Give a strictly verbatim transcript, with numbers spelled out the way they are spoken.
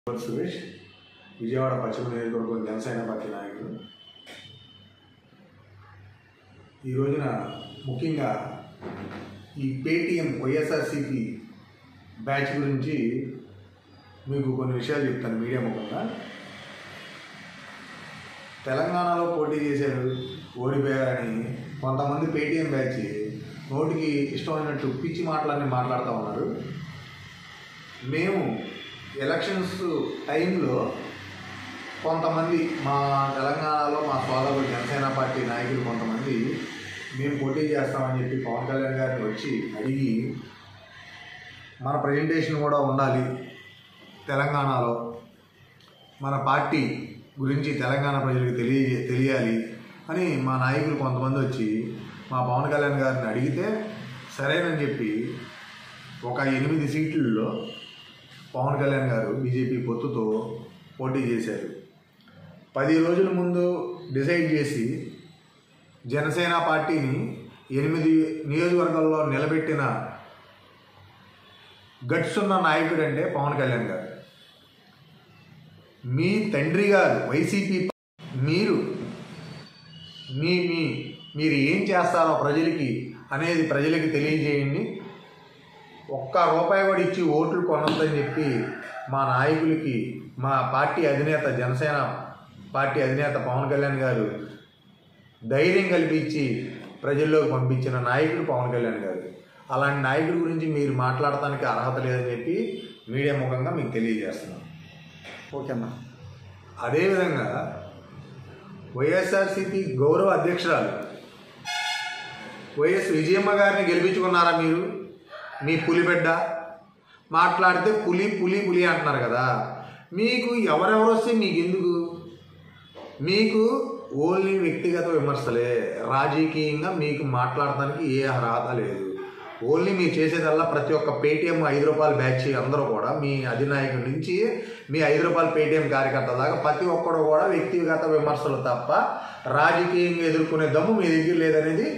సురేష్ విజయవాడ పశ్చిమ నియోజకవర్గం జనసేన పార్టీ నాయకుడు. ఈ రోజున ముఖ్యంగా ఈ పేటీఎం వైఎస్ఆర్సీపీ బ్యాచ్ గురించి మీకు కొన్ని విషయాలు చెప్తాను మీడియా ముఖంగా. తెలంగాణలో పోటీ చేశారు, ఓడిపోయారని కొంతమంది పేటీఎం బ్యాచ్ నోటికి ఇష్టమైనట్టు పిచ్చి మాటలన్నీ మాట్లాడుతూ ఉన్నారు. మేము ఎలక్షన్స్ టైంలో కొంతమంది మా తెలంగాణలో మా సోదరులు జనసేన పార్టీ నాయకులు కొంతమంది మేము పోటీ చేస్తామని చెప్పి పవన్ కళ్యాణ్ గారిని వచ్చి అడిగి మన ప్రజెంటేషన్ కూడా ఉండాలి, తెలంగాణలో మన పార్టీ గురించి తెలంగాణ ప్రజలకు తెలియ తెలియాలి అని మా నాయకులు కొంతమంది వచ్చి మా పవన్ కళ్యాణ్ గారిని అడిగితే సరేనని చెప్పి ఒక ఎనిమిది సీట్లలో పవన్ కళ్యాణ్ గారు బీజేపీ పొత్తుతో పోటీ చేశారు. పది రోజుల ముందు డిసైడ్ చేసి జనసేన పార్టీని ఎనిమిది నియోజకవర్గాల్లో నిలబెట్టిన గట్స్ ఉన్న నాయకుడు అంటే పవన్ కళ్యాణ్ గారు. మీ తండ్రి గారు వైసీపీ, మీరు మీ మీ మీరు ఏం చేస్తారో ప్రజలకి అనేది ప్రజలకి తెలియజేయండి. ఒక్క రూపాయి కూడా ఇచ్చి ఓట్లు కొనొద్దని చెప్పి మా నాయకులకి మా పార్టీ అధినేత జనసేన పార్టీ అధినేత పవన్ కళ్యాణ్ గారు ధైర్యం కల్పించి ప్రజల్లోకి పంపించిన నాయకుడు పవన్ కళ్యాణ్ గారు. అలాంటి నాయకుడి గురించి మీరు మాట్లాడటానికి అర్హత లేదని చెప్పి మీడియా ముఖంగా మీకు తెలియజేస్తున్నాం. ఓకేనా? అదేవిధంగా వైఎస్ఆర్సీపీ గౌరవ అధ్యక్షురాలు వైఎస్ విజయమ్మ గారిని గెలిపించుకున్నారా మీరు? మీ పులిబిడ్డ మాట్లాడితే పులి పులి పులి అంటున్నారు కదా. మీకు ఎవరెవరు వస్తే మీకు ఎందుకు? మీకు ఓన్లీ వ్యక్తిగత విమర్శలే, రాజకీయంగా మీకు మాట్లాడటానికి ఏ అర్హత లేదు. ఓన్లీ మీరు చేసేదల్లా ప్రతి ఒక్క పేటీఎం ఐదు రూపాయల బ్యాచ్ అందరూ కూడా మీ అధినాయకుడి నుంచి మీ ఐదు రూపాయల పేటీఎం కార్యకర్త దాకా ప్రతి ఒక్కడు కూడా వ్యక్తిగత విమర్శలు తప్ప రాజకీయంగా ఎదుర్కొనే దమ్ము మీ దగ్గర లేదనేది